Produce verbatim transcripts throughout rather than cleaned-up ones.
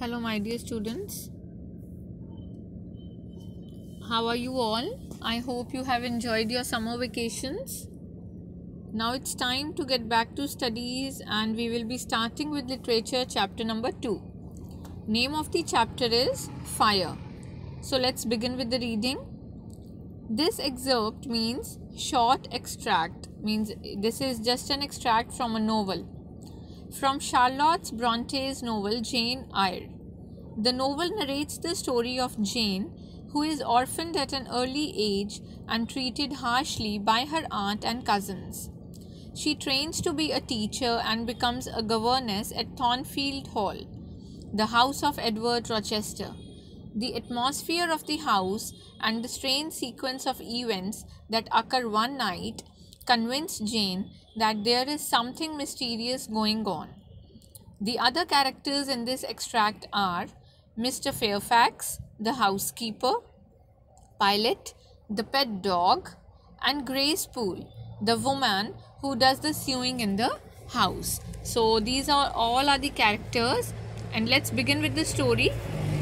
Hello, my dear students. How are you all? I hope you have enjoyed your summer vacations. Now it's time to get back to studies, and we will be starting with literature chapter number two. Name of the chapter is Fire. So let's begin with the reading. This excerpt means short extract, means this is just an extract from a novel. From Charlotte Bronte's novel Jane Eyre. The novel narrates the story of Jane, who is orphaned at an early age and treated harshly by her aunt and cousins. She trains to be a teacher and becomes a governess at Thornfield Hall, the house of Edward Rochester. The atmosphere of the house and the strange sequence of events that occur one night convince Jane that there is something mysterious going on. The other characters in this extract are Mister Fairfax, the housekeeper, Pilot, the pet dog, and Grace Poole, the woman who does the sewing in the house. So these are all are the characters, and let's begin with the story.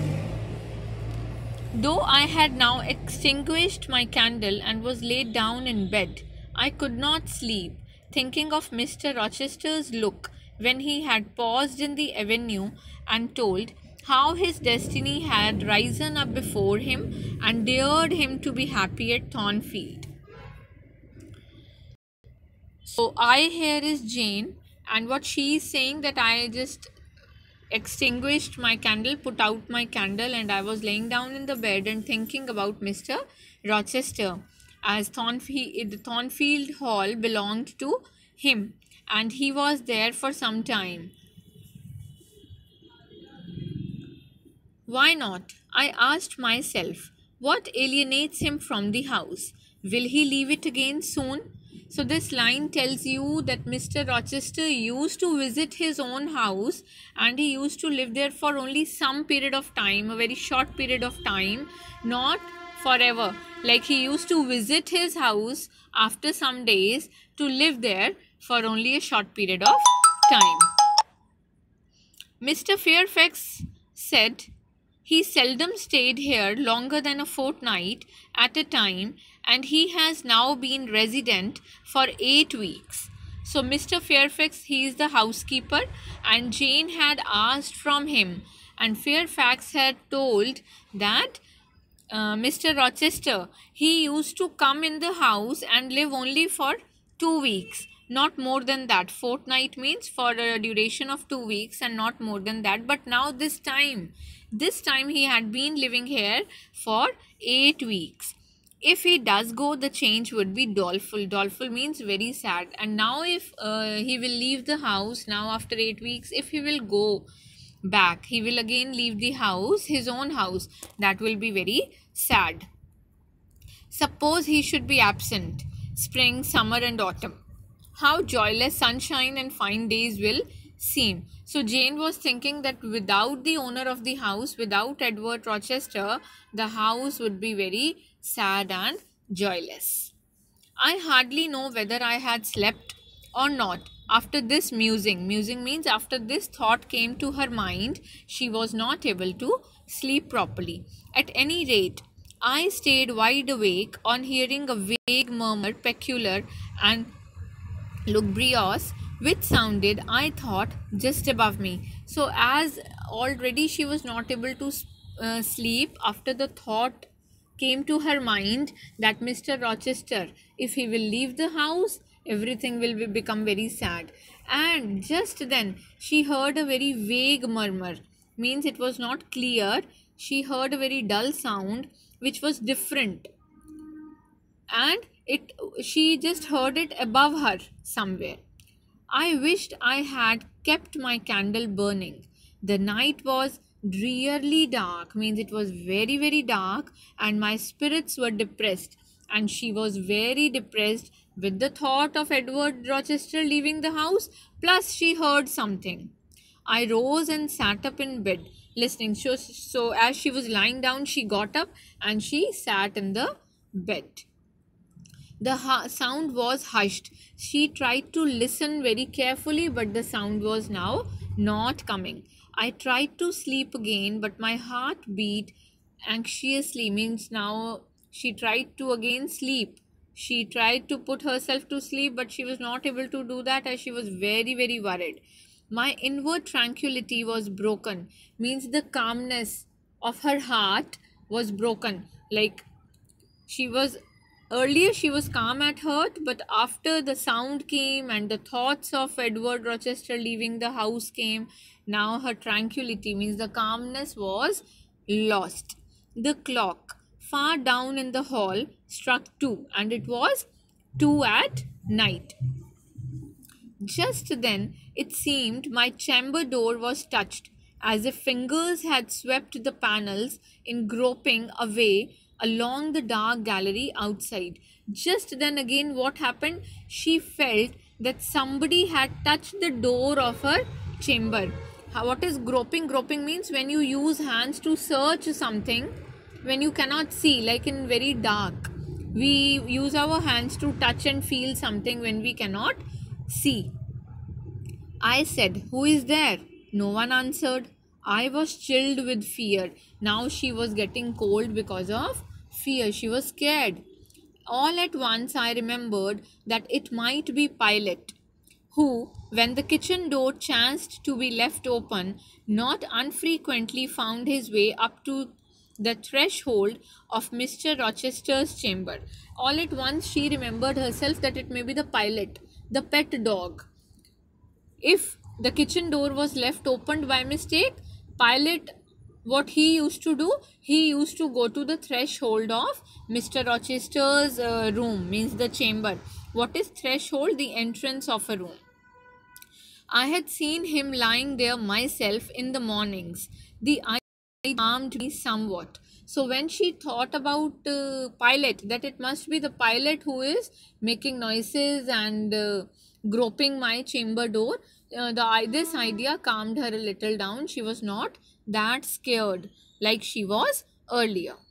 Though I had now extinguished my candle and was laid down in bed, I could not sleep, thinking of Mister Rochester's look when he had paused in the avenue and told how his destiny had risen up before him and dared him to be happy at Thornfield. So I here is Jane, and what she is saying that I just extinguished my candle, put out my candle, and I was laying down in the bed and thinking about Mister Rochester, as Thornfield, the Thornfield Hall belonged to him and he was there for some time. Why not? I asked myself. What alienates him from the house? Will he leave it again soon? So this line tells you that Mister Rochester used to visit his own house and he used to live there for only some period of time, a very short period of time, not forever. Like he used to visit his house after some days to live there for only a short period of time. Mister Fairfax said he seldom stayed here longer than a fortnight at a time, and he has now been resident for eight weeks. So Mister Fairfax, he is the housekeeper, and Jane had asked from him, and Fairfax had told that uh, Mister Rochester, he used to come in the house and live only for two weeks. Not more than that. Fortnight means for a duration of two weeks and not more than that. But now this time, this time he had been living here for eight weeks. If he does go, the change would be doleful. Doleful means very sad. And now if uh, he will leave the house now after eight weeks, if he will go back, he will again leave the house, his own house. That will be very sad. Suppose he should be absent, spring, summer and autumn. How joyless sunshine and fine days will seem. So Jane was thinking that without the owner of the house, without Edward Rochester, the house would be very sad and joyless. I hardly know whether I had slept or not after this musing. Musing means after this thought came to her mind, she was not able to sleep properly. At any rate, I stayed wide awake on hearing a vague murmur, peculiar and lugubrious, which sounded, I thought, just above me. So as already she was not able to uh, sleep, after the thought came to her mind that Mister Rochester, if he will leave the house, everything will be, become very sad. And just then she heard a very vague murmur, means it was not clear. She heard a very dull sound which was different, and it she just heard it above her somewhere. I wished I had kept my candle burning. The night was drearily dark, means it was very very dark, and my spirits were depressed, and she was very depressed with the thought of Edward Rochester leaving the house, plus she heard something. I rose and sat up in bed listening. So, so as she was lying down, she got up and she sat in the bed. The ha- sound was hushed. She tried to listen very carefully, but the sound was now not coming. I tried to sleep again, but my heart beat anxiously. Means now she tried to again sleep. She tried to put herself to sleep, but she was not able to do that as she was very, very worried. My inward tranquility was broken. Means the calmness of her heart was broken. Like she was earlier she was calm at heart, but after the sound came and the thoughts of Edward Rochester leaving the house came, now her tranquility, means the calmness, was lost. The clock far down in the hall struck two, and it was two at night. Just then, it seemed my chamber door was touched, as if fingers had swept the panels in groping away along the dark gallery outside. Just then again, what happened? She felt that somebody had touched the door of her chamber. How- What is groping? Groping means when you use hands to search something when you cannot see, like in very dark. We use our hands to touch and feel something when we cannot see. I said, "Who is there?" No one answered. I was chilled with fear. Now she was getting cold because of fear. She was scared. All at once I remembered that it might be Pilot, who, when the kitchen door chanced to be left open, not unfrequently found his way up to the threshold of Mister Rochester's chamber. All at once she remembered herself that it may be the Pilot, the pet dog. If the kitchen door was left opened by mistake, Pilot, what he used to do, he used to go to the threshold of Mister Rochester's uh, room, means the chamber. What is threshold? The entrance of a room. I had seen him lying there myself in the mornings. The idea calmed me somewhat. So when she thought about uh, Pilot, that it must be the Pilot who is making noises and uh, groping my chamber door, uh, the this idea calmed her a little down. She was not that scared like she was earlier.